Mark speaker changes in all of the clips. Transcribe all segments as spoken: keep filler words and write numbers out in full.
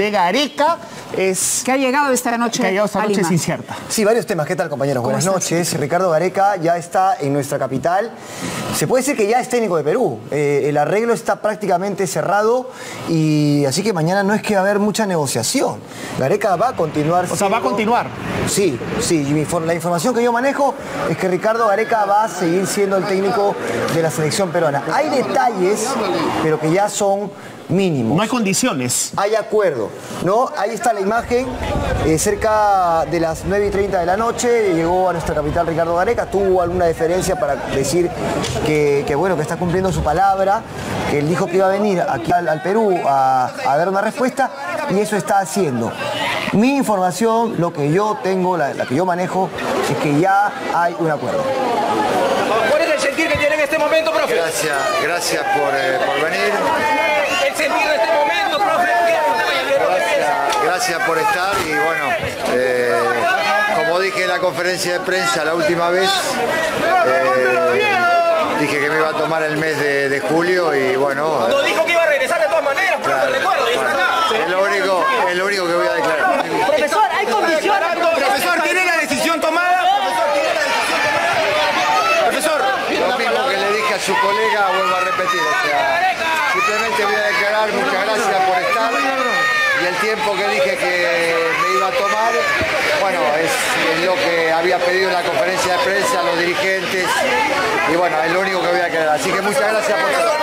Speaker 1: de Gareca es...
Speaker 2: Que ha llegado esta noche
Speaker 1: Que ha llegado esta
Speaker 2: a
Speaker 1: noche
Speaker 2: Lima.
Speaker 1: es incierta.
Speaker 3: Sí, varios temas. ¿Qué tal, compañeros? Buenas noches. Ricardo Gareca ya está en nuestra capital. Se puede decir que ya es técnico de Perú. Eh, el arreglo está prácticamente cerrado y así que mañana no es que va a haber mucha negociación. Gareca va a continuar.
Speaker 1: O sea, va a continuar.
Speaker 3: Sí, sí. Y mi, la información que yo manejo es que Ricardo Gareca va a seguir siendo el técnico de la selección peruana. Hay detalles, pero que ya son mínimos.
Speaker 1: No hay condiciones.
Speaker 3: Hay acuerdo, ¿no? Ahí está la imagen, eh, cerca de las nueve y treinta de la noche, llegó a nuestra capital Ricardo Gareca, tuvo alguna deferencia para decir que, que bueno, que está cumpliendo su palabra, que él dijo que iba a venir aquí al, al Perú a, a dar una respuesta, y eso está haciendo. Mi información, lo que yo tengo, la, la que yo manejo, es que ya hay un acuerdo.
Speaker 4: ¿Cuál es el sentir que tiene en este momento, profe?
Speaker 5: Gracias, gracias por, eh, por venir.
Speaker 4: El sentir de este momento, profe.
Speaker 5: Gracias, gracias por estar y bueno, eh, como dije en la conferencia de prensa la última vez, eh, dije que me iba a tomar el mes de, de julio y bueno...
Speaker 4: No dijo que iba a regresar de todas maneras, profe,
Speaker 5: Claro,
Speaker 4: recuerdo.
Speaker 5: bueno, es lo único, es lo único que voy a declarar.
Speaker 4: Profesor, hay condiciones. Profesor, ¿tiene la decisión tomada? Profesor,
Speaker 5: Lo mismo que le dije a su colega, vuelvo a repetir, o sea, simplemente voy a declarar muchas gracias por estar y el tiempo que dije que me iba a tomar, bueno, es, es lo que había pedido en la conferencia de prensa a los dirigentes y bueno, es lo único que voy a declarar, así que muchas gracias por estar.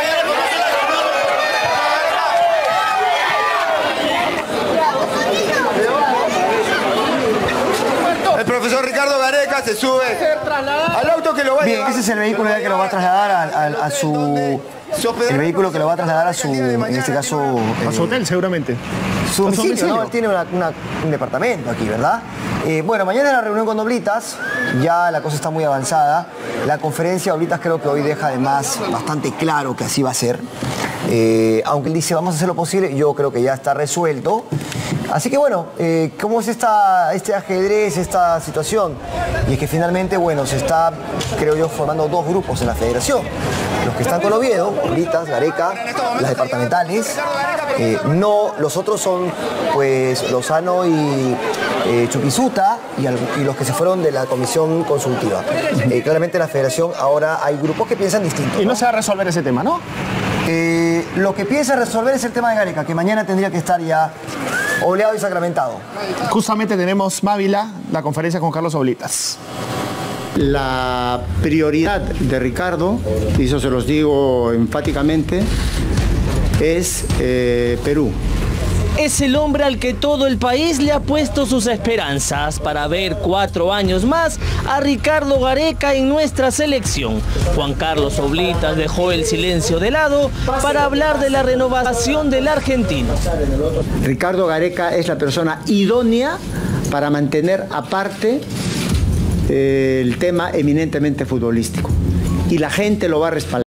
Speaker 6: El profesor Ricardo Gareca se sube al auto que lo va a
Speaker 3: Bien,
Speaker 6: llevar.
Speaker 3: ese es el vehículo ya que lo va a trasladar a, a- a su... El vehículo que lo va a trasladar a su, en este caso...
Speaker 1: A su
Speaker 3: eh,
Speaker 1: hotel, seguramente.
Speaker 3: Su
Speaker 1: A su
Speaker 3: domicilio,
Speaker 1: domicilio.
Speaker 3: ¿no? Él tiene una- una- un departamento aquí, ¿verdad? Eh, bueno, mañana la reunión con Oblitas, ya la cosa está muy avanzada. La conferencia de Oblitas creo que hoy deja además bastante claro que así va a ser. Eh, aunque él dice vamos a hacer lo posible, yo creo que ya está resuelto. Así que bueno, eh, ¿cómo es esta, este ajedrez, esta situación? Y es que finalmente, bueno, se está, creo yo, formando dos grupos en la federación. Los que están con Oviedo, Oblitas, Gareca, las departamentales. Eh, no, los otros son, pues, Lozano y eh, Chuquisuta y, al- y los que se fueron de la comisión consultiva. Eh, claramente en la federación ahora hay grupos que piensan distinto.
Speaker 1: Y no se va a resolver ese tema, ¿no?
Speaker 3: Eh, lo que piensa resolver es el tema de Gareca, que mañana tendría que estar ya oleado y sacramentado.
Speaker 1: Justamente tenemos Mávila, la conferencia con Carlos Oblitas.
Speaker 7: La prioridad de Ricardo, y eso se los digo enfáticamente, es eh, Perú.
Speaker 8: Es el hombre al que todo el país le ha puesto sus esperanzas para ver cuatro años más a Ricardo Gareca en nuestra selección. Juan Carlos Oblitas dejó el silencio de lado para hablar de la renovación del argentino.
Speaker 7: Ricardo Gareca es la persona idónea para mantener aparte eh, el tema eminentemente futbolístico. Y la gente lo va a respaldar.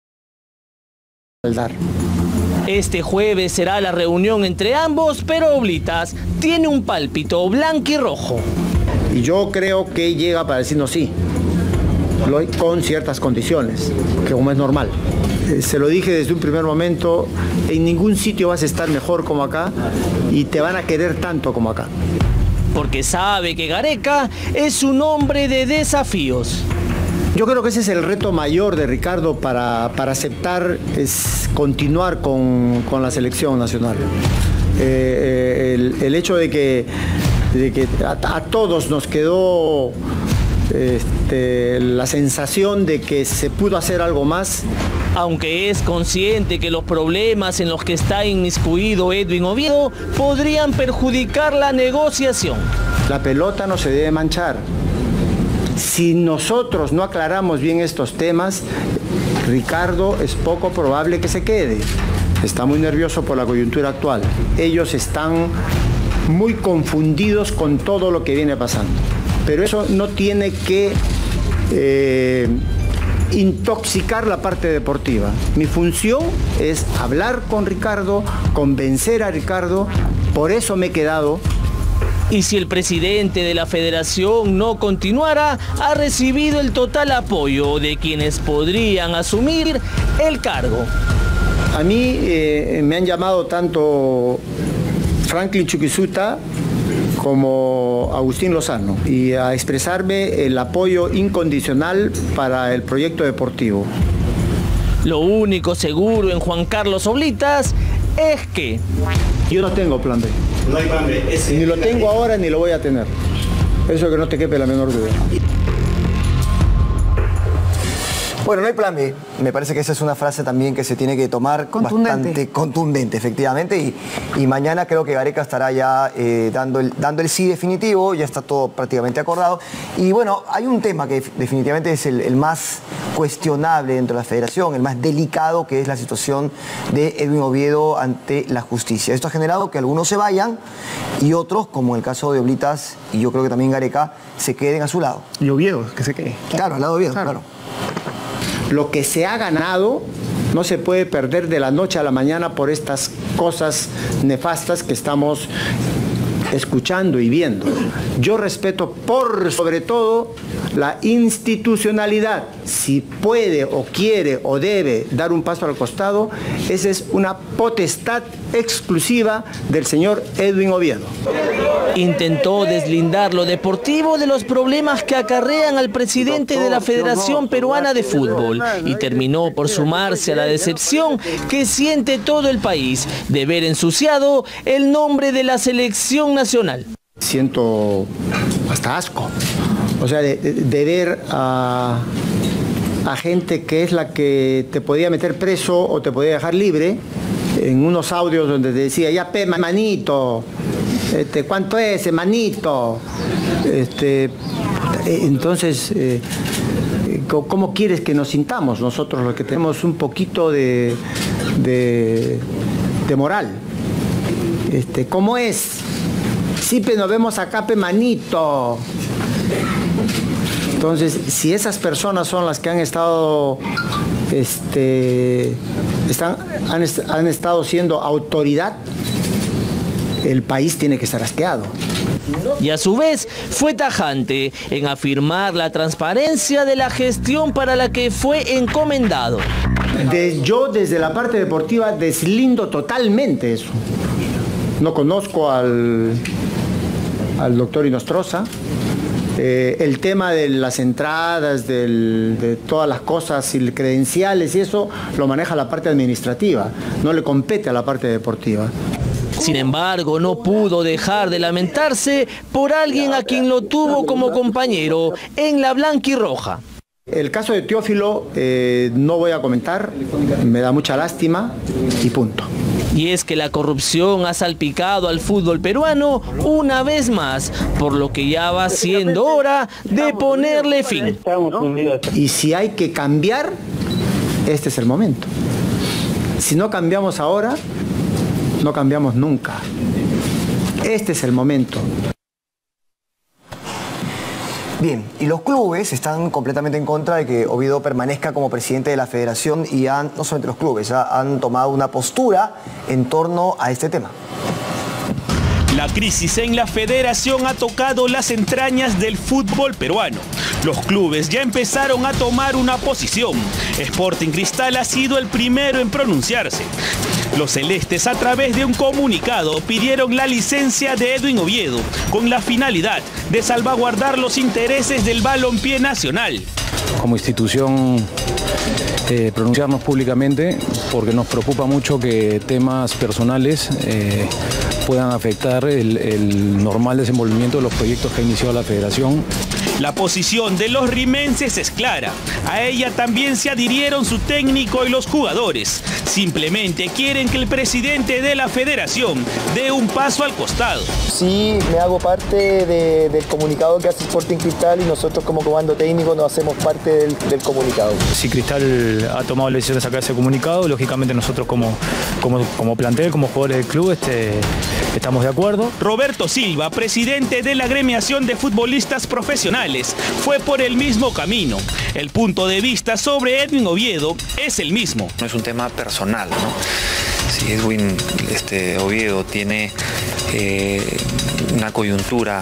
Speaker 8: Este jueves será la reunión entre ambos, pero Oblitas tiene un pálpito blanco y rojo.
Speaker 7: Y yo creo que llega para decirnos sí, lo- con ciertas condiciones, que como es normal. Eh, Se lo dije desde un primer momento, en ningún sitio vas a estar mejor como acá y te van a querer tanto como acá.
Speaker 8: Porque sabe que Gareca es un hombre de desafíos.
Speaker 7: Yo creo que ese es el reto mayor de Ricardo para, para aceptar, es continuar con, con la selección nacional. Eh, eh, el, el hecho de que, de que a, a todos nos quedó este, la sensación de que se pudo hacer algo más.
Speaker 8: Aunque es consciente que los problemas en los que está inmiscuido Edwin Oviedo podrían perjudicar la negociación.
Speaker 7: La pelota no se debe manchar. Si nosotros no aclaramos bien estos temas, Ricardo es poco probable que se quede. Está muy nervioso por la coyuntura actual. Ellos están muy confundidos con todo lo que viene pasando. Pero eso no tiene que eh, intoxicar la parte deportiva. Mi función es hablar con Ricardo, convencer a Ricardo. Por eso me he quedado.
Speaker 8: Y si el presidente de la federación no continuara, ha recibido el total apoyo de quienes podrían asumir el cargo.
Speaker 7: A mí eh, me han llamado tanto Franklin Chuquisuta como Agustín Lozano y a expresarme el apoyo incondicional para el proyecto deportivo.
Speaker 8: Lo único seguro en Juan Carlos Oblitas es que...
Speaker 7: Yo no tengo plan B. No hay plan B. Ese ni lo tengo ahora ni lo voy a tener. Eso que no te quepe la menor duda.
Speaker 3: Bueno, no hay plan B. Me parece que esa es una frase también que se tiene que tomar
Speaker 2: contundente.
Speaker 3: bastante contundente, efectivamente. Y, y mañana creo que Gareca estará ya eh, dando, el, dando el sí definitivo, ya está todo prácticamente acordado. Y bueno, hay un tema que definitivamente es el, el más cuestionable dentro de la federación, el más delicado, que es la situación de Edwin Oviedo ante la justicia. Esto ha generado que algunos se vayan y otros, como en el caso de Oblitas, y yo creo que también Gareca, se queden a su lado.
Speaker 1: Y Oviedo, que se quede.
Speaker 3: Claro, al lado de Oviedo, claro.
Speaker 1: Claro.
Speaker 7: Lo que se ha ganado no se puede perder de la noche a la mañana por estas cosas nefastas que estamos escuchando y viendo. Yo respeto por sobre todo la institucionalidad. Si puede o quiere o debe dar un paso al costado, esa es una potestad exclusiva del señor Edwin Oviedo.
Speaker 8: Intentó deslindar lo deportivo de los problemas que acarrean al presidente de la Federación Peruana de Fútbol y terminó por sumarse a la decepción que siente todo el país de ver ensuciado el nombre de la selección nacional.
Speaker 7: Siento hasta asco, o sea, de, de, de ver a, a gente que es la que te podía meter preso o te podía dejar libre, en unos audios donde te decía, ya pe, manito, este, ¿cuánto es, manito? Este, entonces, eh, ¿cómo quieres que nos sintamos nosotros los que tenemos un poquito de, de, de moral? Este, ¿cómo es? Sí, pero nos vemos acá, pe, manito. Entonces, si esas personas son las que han estado, este, están, han, han estado siendo autoridad, el país tiene que estar asqueado.
Speaker 8: Y a su vez fue tajante en afirmar la transparencia de la gestión para la que fue encomendado.
Speaker 7: De, yo desde la parte deportiva deslindo totalmente eso. No conozco al, al doctor Inostroza. Eh, el tema de las entradas, del, de todas las cosas y credenciales y eso lo maneja la parte administrativa, no le compete a la parte deportiva.
Speaker 8: Sin embargo, no pudo dejar de lamentarse por alguien a quien lo tuvo como compañero en la blanquirroja.
Speaker 7: El caso de Teófilo eh, no voy a comentar, me da mucha lástima y punto.
Speaker 8: Y es que la corrupción ha salpicado al fútbol peruano una vez más, por lo que ya va siendo hora de ponerle fin.
Speaker 7: Y si hay que cambiar, este es el momento. Si no cambiamos ahora, no cambiamos nunca. Este es el momento.
Speaker 3: Bien, y los clubes están completamente en contra de que Oviedo permanezca como presidente de la federación y han, no solamente los clubes, han tomado una postura en torno a este tema.
Speaker 9: La crisis en la federación ha tocado las entrañas del fútbol peruano. Los clubes ya empezaron a tomar una posición. Sporting Cristal ha sido el primero en pronunciarse. Los celestes, a través de un comunicado, pidieron la licencia de Edwin Oviedo con la finalidad de salvaguardar los intereses del balompié nacional.
Speaker 10: Como institución, eh, pronunciarnos públicamente porque nos preocupa mucho que temas personales eh, puedan afectar el, el normal desenvolvimiento de los proyectos que ha iniciado la federación.
Speaker 9: La posición de los rimenses es clara. A ella también se adhirieron su técnico y los jugadores. Simplemente quieren que el presidente de la federación dé un paso al costado.
Speaker 3: Sí, me hago parte de, del comunicado que hace Sporting Cristal y nosotros como comando técnico nos hacemos parte del, del comunicado.
Speaker 11: Si Cristal ha tomado la decisión de sacar ese comunicado, lógicamente nosotros como, como, como plantel, como jugadores del club, este, estamos de acuerdo.
Speaker 9: Roberto Silva, presidente de la agremiación de futbolistas profesionales, fue por el mismo camino. El punto de vista sobre Edwin Oviedo es el mismo.
Speaker 12: No es un tema personal, ¿no? Si Edwin este, Oviedo tiene eh, una coyuntura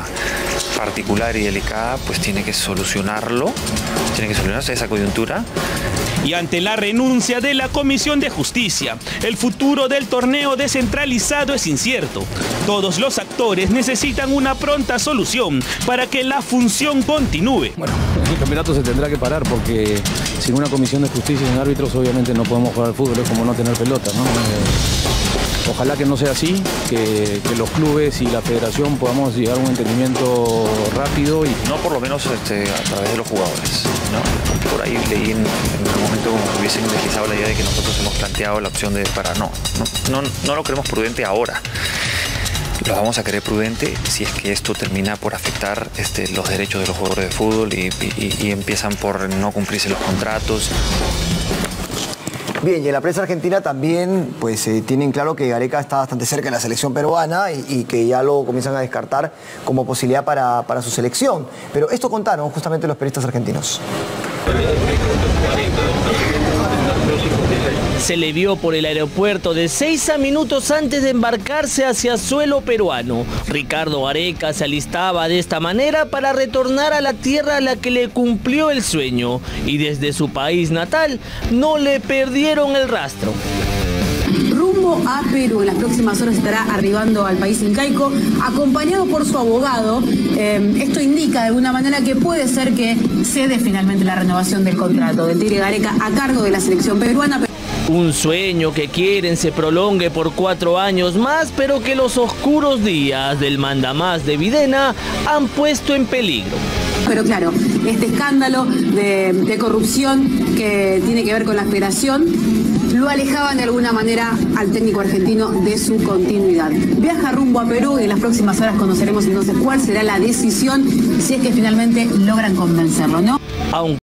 Speaker 12: particular y delicada, pues tiene que solucionarlo, tiene que solucionarse esa coyuntura.
Speaker 9: Y ante la renuncia de la Comisión de Justicia, el futuro del torneo descentralizado es incierto. Todos los actores necesitan una pronta solución para que la función continúe.
Speaker 10: Bueno, el campeonato se tendrá que parar porque sin una comisión de justicia y sin árbitros obviamente no podemos jugar al fútbol, es como no tener pelota, ¿no? Eh, ojalá que no sea así, que, que los clubes y la federación podamos llegar a un entendimiento rápido. Y
Speaker 12: no por lo menos este, a través de los jugadores, ¿no? Por ahí leí en, en algún momento como que hubiesen deslizado la idea de que nosotros hemos planteado la opción de parar. No, no, no, no lo creemos prudente ahora. Lo vamos a querer prudente si es que esto termina por afectar este, los derechos de los jugadores de fútbol y, y, y empiezan por no cumplirse los contratos.
Speaker 3: Bien, y en la prensa argentina también pues eh, tienen claro que Gareca está bastante cerca de la selección peruana y, y que ya lo comienzan a descartar como posibilidad para, para su selección. Pero esto contaron justamente los periodistas argentinos.
Speaker 8: Se le vio por el aeropuerto de Ezeiza minutos antes de embarcarse hacia suelo peruano. Ricardo Gareca se alistaba de esta manera para retornar a la tierra a la que le cumplió el sueño. Y desde su país natal no le perdieron el rastro.
Speaker 2: Rumbo a Perú, en las próximas horas estará arribando al país incaico, acompañado por su abogado. Eh, esto indica de alguna manera que puede ser que cede finalmente la renovación del contrato del Tigre Gareca a cargo de la selección peruana.
Speaker 8: Un sueño que quieren se prolongue por cuatro años más, pero que los oscuros días del mandamás de Videna han puesto en peligro.
Speaker 2: Pero claro, este escándalo de, de corrupción que tiene que ver con la federación lo alejaban de alguna manera al técnico argentino de su continuidad. Viaja rumbo a Perú y en las próximas horas conoceremos entonces cuál será la decisión si es que finalmente logran convencerlo, ¿no?
Speaker 8: Aunque